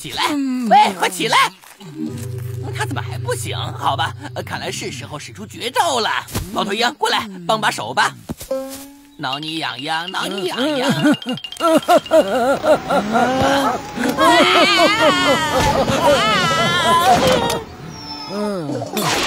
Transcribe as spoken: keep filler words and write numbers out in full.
起来！喂，快起来！他怎么还不醒？好吧，看来是时候使出绝招了。猫头鹰，过来帮把手吧。挠你痒痒，挠你痒痒。嗯。